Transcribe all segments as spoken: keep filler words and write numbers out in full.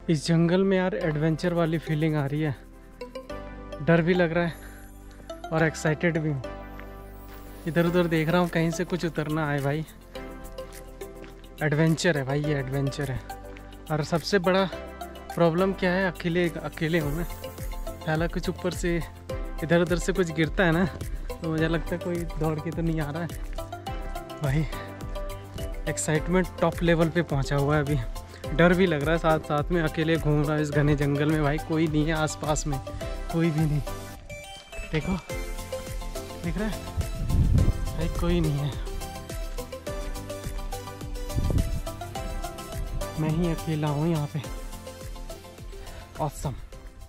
इस जंगल में यार एडवेंचर वाली फीलिंग आ रही है, डर भी लग रहा है और एक्साइटेड भी हूँ। इधर उधर देख रहा हूँ कहीं से कुछ उतरना है भाई। एडवेंचर है भाई, ये एडवेंचर है। और सबसे बड़ा प्रॉब्लम क्या है, अकेले अकेले हूँ मैं। पहला कुछ ऊपर से इधर उधर से कुछ गिरता है ना, तो मुझे लगता है कोई दौड़ के तो नहीं आ रहा है भाई। एक्साइटमेंट टॉप लेवल पे पहुँचा हुआ है अभी। डर भी लग रहा है साथ साथ में। अकेले घूम रहा है इस घने जंगल में भाई, कोई नहीं है आसपास में, कोई भी नहीं। देखो दिख रहा है भाई, कोई नहीं है, मैं ही अकेला हूँ यहाँ पे। ऑसम।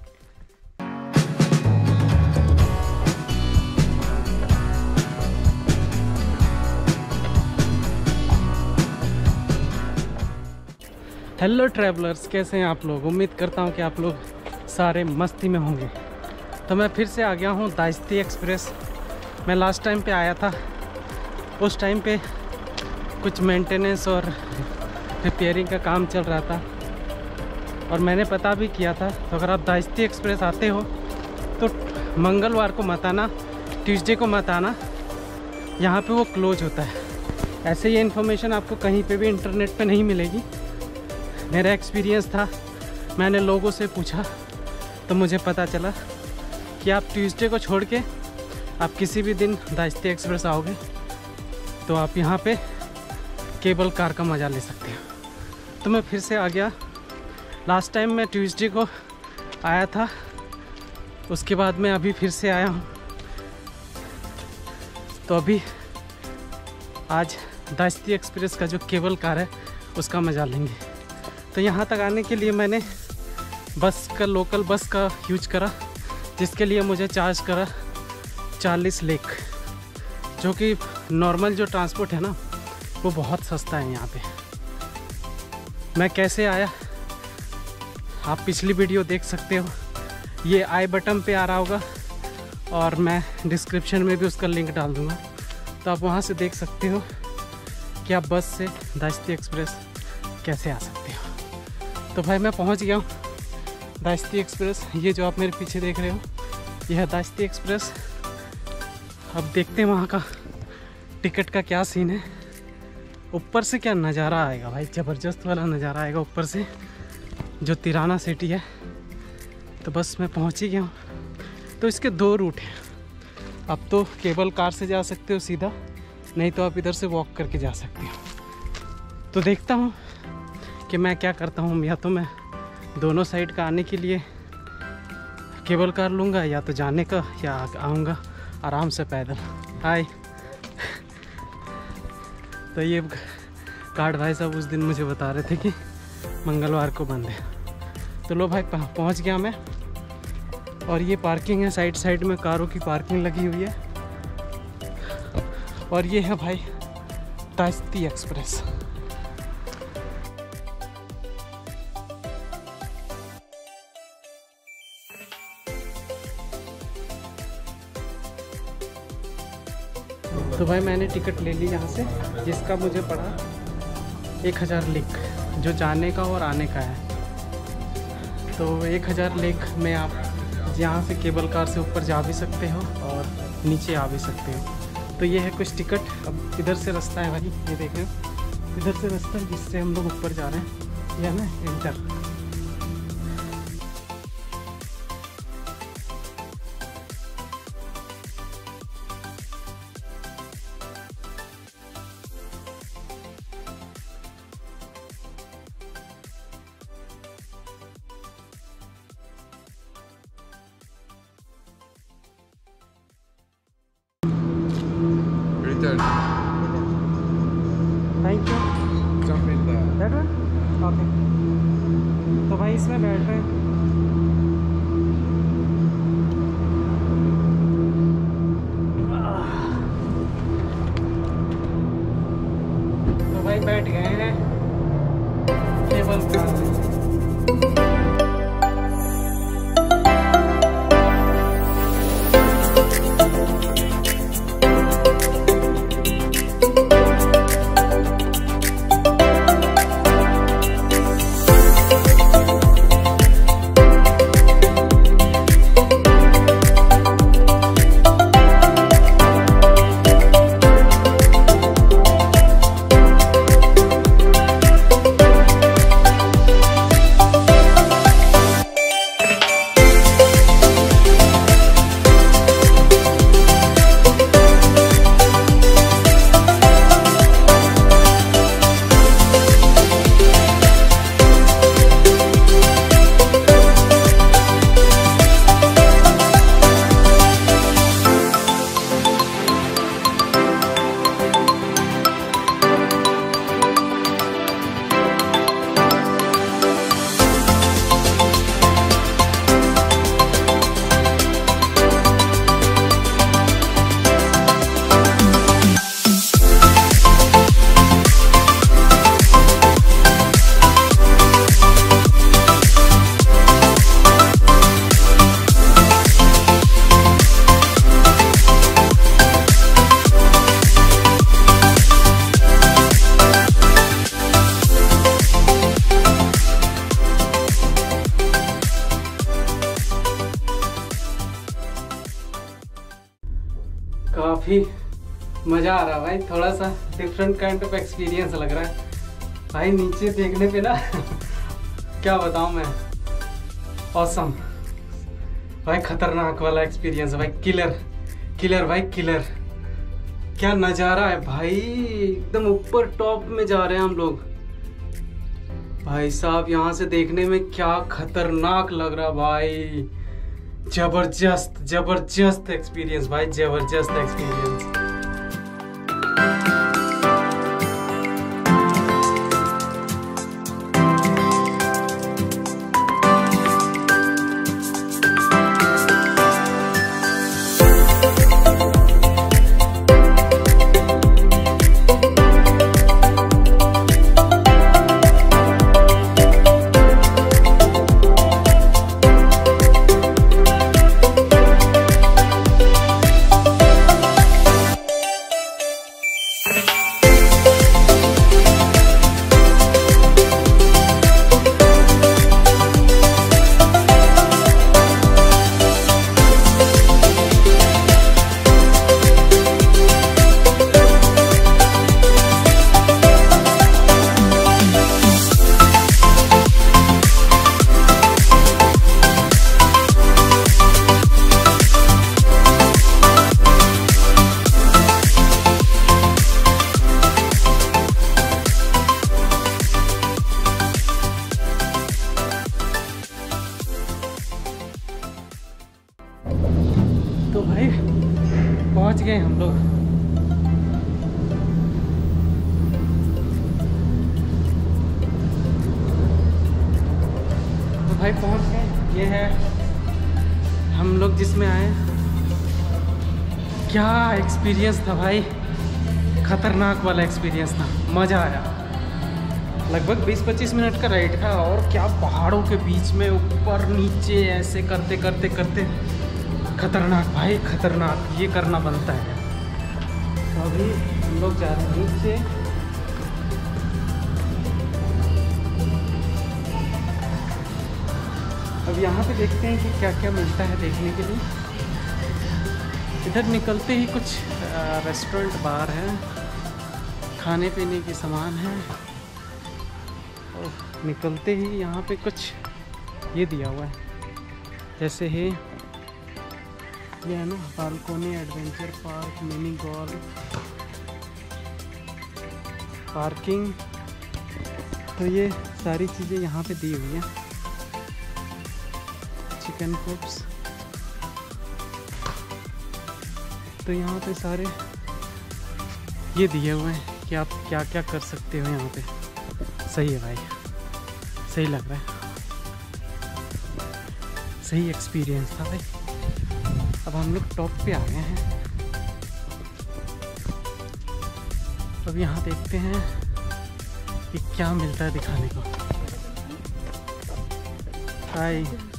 हेलो ट्रैवलर्स, कैसे हैं आप लोग? उम्मीद करता हूं कि आप लोग सारे मस्ती में होंगे। तो मैं फिर से आ गया हूं दाइस्ती एक्सप्रेस। मैं लास्ट टाइम पे आया था, उस टाइम पे कुछ मेंटेनेंस और रिपेयरिंग का काम चल रहा था और मैंने पता भी किया था। तो अगर आप दाइस्ती एक्सप्रेस आते हो तो मंगलवार को मत आना, ट्यूसडे को मत आना, यहाँ पे वो क्लोज होता है। ऐसे ये इन्फॉर्मेशन आपको कहीं पे भी इंटरनेट पे नहीं मिलेगी। मेरा एक्सपीरियंस था, मैंने लोगों से पूछा तो मुझे पता चला कि आप ट्यूसडे को छोड़ के आप किसी भी दिन दाइस्ती एक्सप्रेस आओगे तो आप यहाँ पे केबल कार का मज़ा ले सकते हो। तो मैं फिर से आ गया। लास्ट टाइम मैं ट्यूसडे को आया था, उसके बाद मैं अभी फिर से आया हूँ। तो अभी आज दाइस्ती एक्सप्रेस का जो केबल कार है उसका मज़ा लेंगे। तो यहाँ तक आने के लिए मैंने बस का, लोकल बस का यूज करा, जिसके लिए मुझे चार्ज करा चालीस लेख, जो कि नॉर्मल जो ट्रांसपोर्ट है ना वो बहुत सस्ता है यहाँ पे। मैं कैसे आया आप पिछली वीडियो देख सकते हो, ये आई बटन पे आ रहा होगा और मैं डिस्क्रिप्शन में भी उसका लिंक डाल दूँगा। तो आप वहाँ से देख सकते हो कि आप बस से दाइस्ती एक्सप्रेस कैसे आ सकते हो। तो भाई मैं पहुंच गया हूँ दाइस्ती एक्सप्रेस। ये जो आप मेरे पीछे देख रहे हो यह है दाइस्ती एक्सप्रेस। अब देखते हैं वहाँ का टिकट का क्या सीन है। ऊपर से क्या नज़ारा आएगा भाई, ज़बरदस्त वाला नज़ारा आएगा ऊपर से, जो तिराना सिटी है। तो बस मैं पहुँच ही गया हूँ। तो इसके दो रूट हैं। अब तो केबल कार से जा सकते हो सीधा, नहीं तो आप इधर से वॉक करके जा सकते हो। तो देखता हूँ कि मैं क्या करता हूँ, या तो मैं दोनों साइड का आने के लिए केबल कार लूँगा, या तो जाने का, या आऊँगा आराम से पैदल। हाय। तो ये कार्ड भाई साहब उस दिन मुझे बता रहे थे कि मंगलवार को बंद है। तो लो भाई पहुँच गया मैं। और ये पार्किंग है, साइड साइड में कारों की पार्किंग लगी हुई है। और ये है भाई दाइस्ती एक्सप्रेस। तो भाई मैंने टिकट ले ली यहाँ से, जिसका मुझे पड़ा एक हज़ार लेख, जो जाने का और आने का है। तो एक हज़ार लेख में आप यहाँ से केबल कार से ऊपर जा भी सकते हो और नीचे आ भी सकते हो। तो ये है कुछ टिकट। अब इधर से रास्ता है भाई, ये देख रहे हो, इधर से रास्ता है जिससे हम लोग ऊपर जा रहे हैं। यह ना enter. Thank you. Jump in there. That one? Okay. तो भाई इसमें बैठ रहे हैं। तो भाई बैठ गए हैं केबल कार में। काफ़ी मज़ा आ रहा है भाई, थोड़ा सा डिफरेंट काइंड ऑफ एक्सपीरियंस लग रहा है भाई। नीचे देखने पे ना क्या बताऊँ मैं, ऑसम भाई, खतरनाक वाला एक्सपीरियंस है भाई, किलर किलर भाई किलर। क्या नज़ारा है भाई, एकदम ऊपर टॉप में जा रहे हैं हम लोग भाई साहब। यहाँ से देखने में क्या खतरनाक लग रहा भाई, जबरदस्त जबरदस्त एक्सपीरियंस भाई, जबरदस्त एक्सपीरियंस। तो भाई पहुंच गए हम लोग। तो भाई पहुंच गए, ये है हम लोग जिसमें आए। क्या एक्सपीरियंस था भाई, खतरनाक वाला एक्सपीरियंस था, मज़ा आया। लगभग बीस पच्चीस मिनट का राइड था, और क्या पहाड़ों के बीच में ऊपर नीचे ऐसे करते करते करते खतरनाक भाई खतरनाक, ये करना बनता है। तो अभी हम लोग जा रहे हैं नीचे। अब यहाँ पे देखते हैं कि क्या क्या मिलता है देखने के लिए। इधर निकलते ही कुछ रेस्टोरेंट बार है, खाने पीने की सामान है। और निकलते ही यहाँ पे कुछ ये दिया हुआ है, जैसे है ये है ना, balcony adventure park, mini golf, parking. तो ये सारी चीज़ें यहाँ पे दी हुई हैं। चिकन कुप्स, तो यहाँ पे सारे ये दिए हुए हैं कि आप क्या क्या कर सकते हो यहाँ पे। सही है भाई, सही लग रहा है, सही एक्सपीरियंस था भाई। अब हम लोग टॉप पे आ गए हैं। अब यहाँ देखते हैं कि क्या मिलता है दिखाने को। हाय,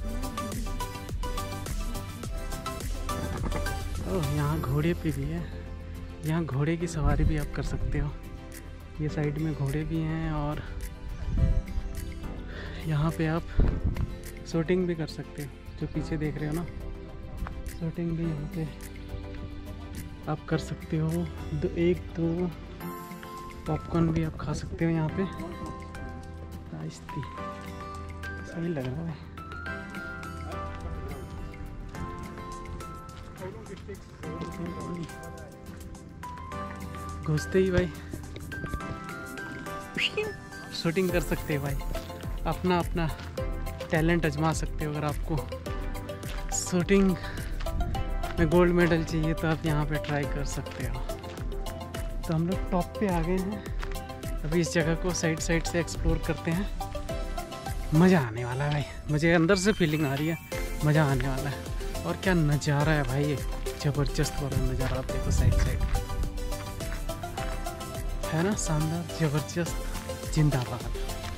ओह यहाँ घोड़े पे भी है, यहाँ घोड़े की सवारी भी आप कर सकते हो। ये साइड में घोड़े भी हैं, और यहाँ पे आप शूटिंग भी कर सकते हो, जो पीछे देख रहे हो ना, शूटिंग भी यहाँ पे आप कर सकते हो। दो एक दो पॉपकॉर्न भी आप खा सकते हो यहाँ पे। आहिस्ती सही लग रहा है। घुसते ही भाई शूटिंग कर सकते हैं भाई, अपना अपना टैलेंट आजमा सकते हो। अगर आपको शूटिंग में गोल्ड मेडल चाहिए तो आप यहाँ पे ट्राई कर सकते हो। तो हम लोग टॉप पे आ गए हैं। अभी इस जगह को साइड साइड से एक्सप्लोर करते हैं। मज़ा आने वाला है भाई, मुझे अंदर से फीलिंग आ रही है, मज़ा आने वाला है। और क्या नज़ारा है भाई, ये ज़बरदस्त वाला नज़ारा। आप देखो साइड साइड है ना, शानदार, ज़बरदस्त, जिंदाबाद।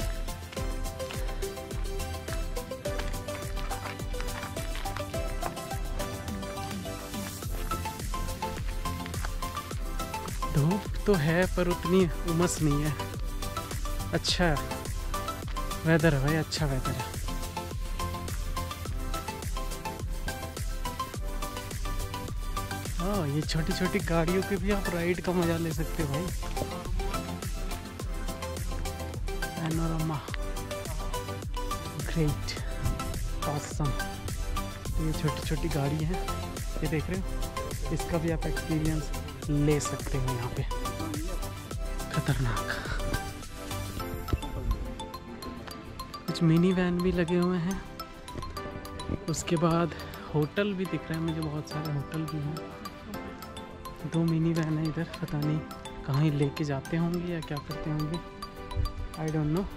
धूप तो है पर उतनी उमस नहीं है। अच्छा वेदर है भाई, अच्छा वेदर है। हाँ, ये छोटी छोटी गाड़ियों के भी आप राइड का मजा ले सकते हो भाई। Panorama great awesome. ये छोटी छोटी गाड़ी है, ये देख रहे हो, इसका भी आप एक्सपीरियंस ले सकते हो यहाँ पे। खतरनाक। कुछ मिनी वैन भी लगे हुए हैं। उसके बाद होटल भी दिख रहा है मुझे, बहुत सारे होटल भी हैं। दो मिनी वैन है इधर, पता नहीं कहाँ ही लेके जाते होंगे या क्या करते होंगे, आई डोंट नो।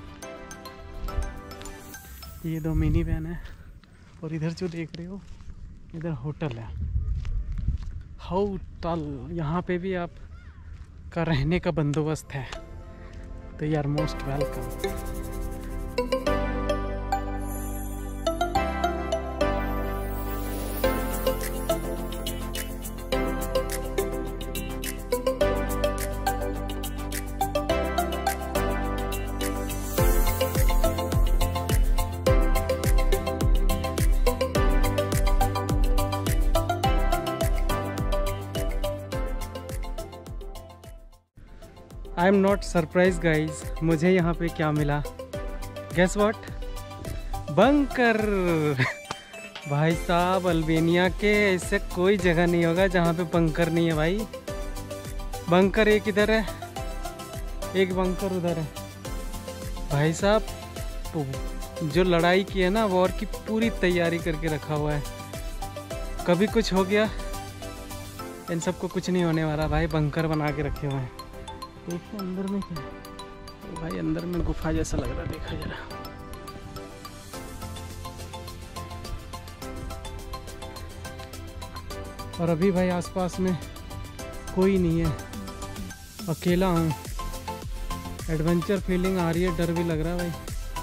ये दो मिनी वैन है और इधर जो देख रहे हो इधर होटल है, होटल। यहाँ पे भी आप का रहने का बंदोबस्त है, तो you are most welcome. I am not surprise guys, मुझे यहाँ पे क्या मिला, गेस व्हाट? बंकर। भाई साहब, अल्बानिया के ऐसे कोई जगह नहीं होगा जहाँ पे बंकर नहीं है भाई। बंकर एक इधर है, एक बंकर उधर है। भाई साहब, तो जो लड़ाई की है ना, वॉर की पूरी तैयारी करके रखा हुआ है। कभी कुछ हो गया, इन सबको कुछ नहीं होने वाला भाई। बंकर बना के रखे हुए हैं। देखिए अंदर में क्या है, तो भाई अंदर में गुफा जैसा लग रहा है, देखा जरा। और अभी भाई आसपास में कोई नहीं है, अकेला हूँ। एडवेंचर फीलिंग आ रही है, डर भी लग रहा है भाई।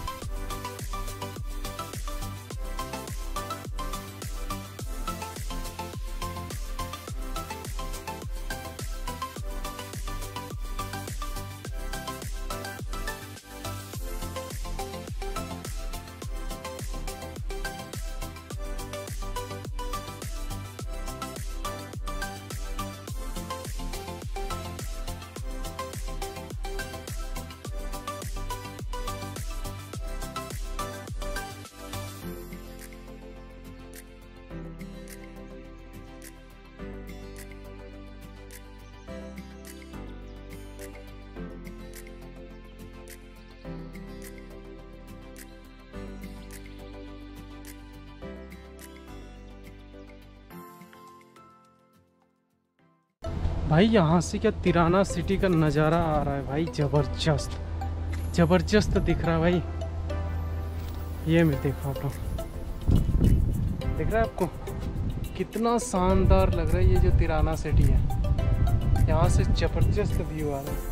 भाई यहाँ से क्या तिराना सिटी का नज़ारा आ रहा है भाई, ज़बरदस्त ज़बरदस्त दिख रहा है भाई। ये मैं देखो आप लोग, दिख रहा है आपको कितना शानदार लग रहा है ये जो तिराना सिटी है। यहाँ से ज़बरदस्त व्यू आ रहा है।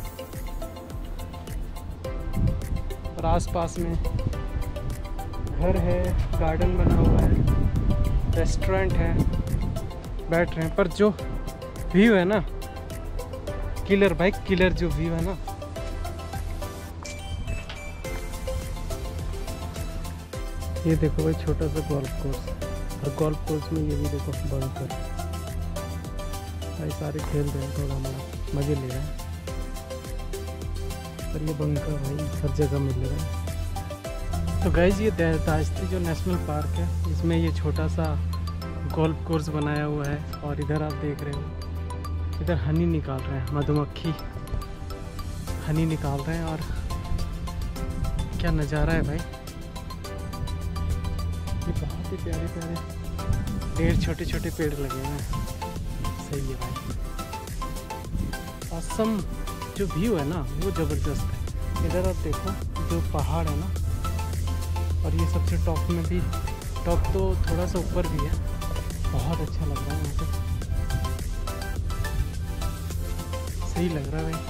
और आसपास में घर है, गार्डन बना हुआ है, रेस्टोरेंट है, बैठ रहे हैं। पर जो व्यू है ना, किलर भाई, किलर जो व्यू है ना। ये देखो भाई, छोटा सा गोल्फ कोर्स, और गोल्फ कोर्स में ये भी देखो बंकर। भाई सारे खेल रहे हैं, थोड़ा मोड़ा मजे ले रहे हैं। पर ये बंकर भाई हर जगह मिल रहा है। तो गाइस, ये दास्ती जो नेशनल पार्क है, इसमें ये छोटा सा गोल्फ कोर्स बनाया हुआ है। और इधर आप देख रहे हो, इधर हनी निकाल रहे हैं, मधुमक्खी हनी निकाल रहे हैं। और क्या नज़ारा है भाई, ये बहुत ही प्यारे प्यारे ढेर छोटे छोटे पेड़ लगे हुए हैं। सही है भाई, असम जो व्यू है ना वो ज़बरदस्त है। इधर आप देखो जो पहाड़ है ना, और ये सबसे टॉप में भी, टॉप तो थोड़ा सा ऊपर भी है, बहुत अच्छा लग रहा है यहाँ पे। सही लग रहा है भाई।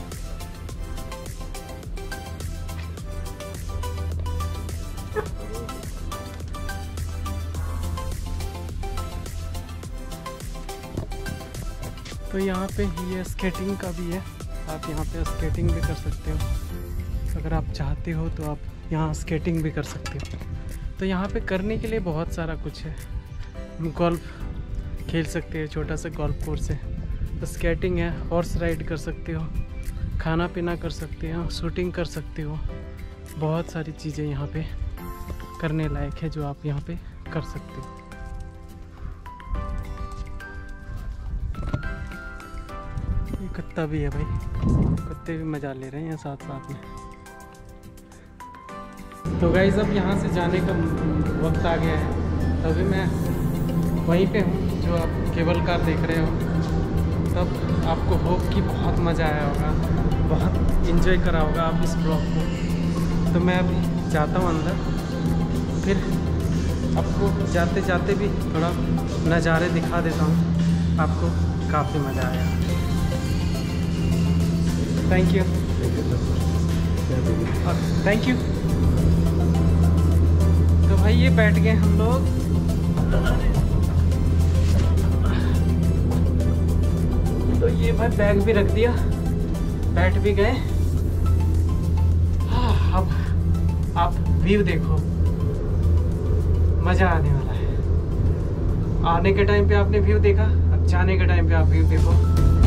तो यहाँ पे ये स्केटिंग का भी है, आप यहाँ पे स्केटिंग भी कर सकते हो। अगर आप चाहते हो तो आप यहाँ स्केटिंग भी कर सकते हो। तो यहाँ पे करने के लिए बहुत सारा कुछ है। गोल्फ खेल सकते हैं, छोटा सा गोल्फ कोर्स है। स्केटिंग है, हॉर्स राइड कर सकते हो, खाना पीना कर सकते हो, शूटिंग कर सकते हो। बहुत सारी चीज़ें यहाँ पे करने लायक है जो आप यहाँ पे कर सकते हो। ये कुत्ता भी है भाई, कुत्ते भी मज़ा ले रहे हैं साथ साथ में। तो गाइस अब यहाँ से जाने का वक्त आ गया है। अभी मैं वहीं पे हूँ जो आप केबल कार देख रहे हो। तब आपको होप कि बहुत मज़ा आया होगा, बहुत इन्जॉय करा होगा आप इस ब्लॉग को। तो मैं अभी जाता हूँ अंदर, फिर आपको जाते जाते भी थोड़ा नज़ारे दिखा देता हूँ। आपको काफ़ी मज़ा आया। Thank you thank you. तो भाई ये बैठ गए हम लोग। तो ये भाई बैग भी रख दिया, बैठ भी गए। अब आप व्यू देखो, मज़ा आने वाला है। आने के टाइम पे आपने व्यू देखा, अब जाने के टाइम पे आप व्यू देखो।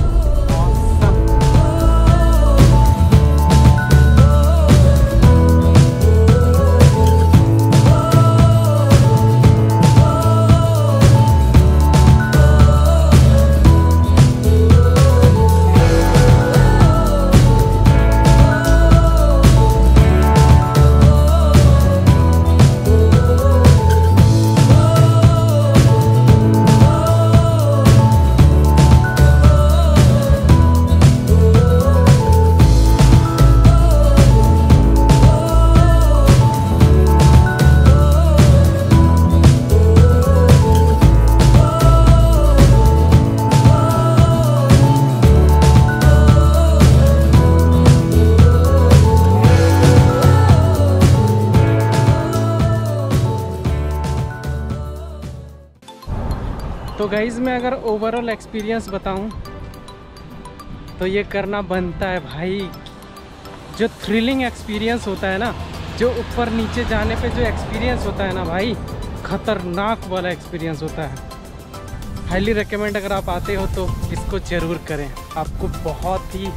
तो गाइज़ मैं अगर ओवरऑल एक्सपीरियंस बताऊं तो ये करना बनता है भाई। जो थ्रिलिंग एक्सपीरियंस होता है ना, जो ऊपर नीचे जाने पे जो एक्सपीरियंस होता है ना भाई, ख़तरनाक वाला एक्सपीरियंस होता है। हाईली रिकमेंड, अगर आप आते हो तो इसको ज़रूर करें, आपको बहुत ही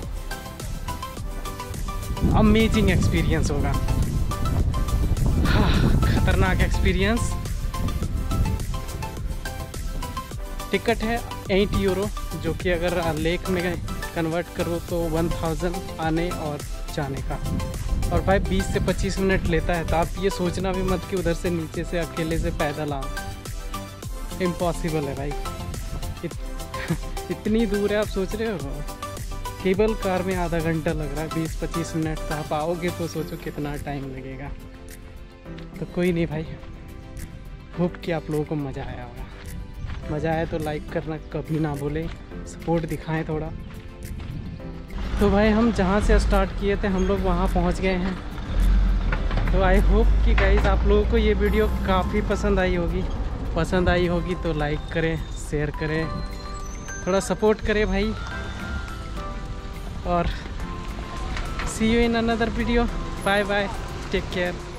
अमेजिंग एक्सपीरियंस होगा। हाँ, खतरनाक एक्सपीरियंस। टिकट है एट यूरो, जो कि अगर लेक में कन्वर्ट करो तो वन थाउजेंड आने और जाने का। और भाई बीस से पच्चीस मिनट लेता है। तो आप ये सोचना भी मत कि उधर से नीचे से अकेले से पैदल आओ, इम्पॉसिबल है भाई। इत, इतनी दूर है, आप सोच रहे हो केबल कार में आधा घंटा लग रहा है, बीस पच्चीस मिनट। तो आप आओगे तो सोचो कितना टाइम लगेगा। तो कोई नहीं भाई, होप कि आप लोगों को मज़ा आया होगा। मज़ा आया तो लाइक करना कभी ना भूलें, सपोर्ट दिखाएं थोड़ा। तो भाई हम जहाँ से स्टार्ट किए थे हम लोग वहाँ पहुँच गए हैं। तो आई होप कि गाइस आप लोगों को ये वीडियो काफ़ी पसंद आई होगी। पसंद आई होगी तो लाइक करें, शेयर करें, थोड़ा सपोर्ट करें भाई। और see you in another video. Bye bye, take care.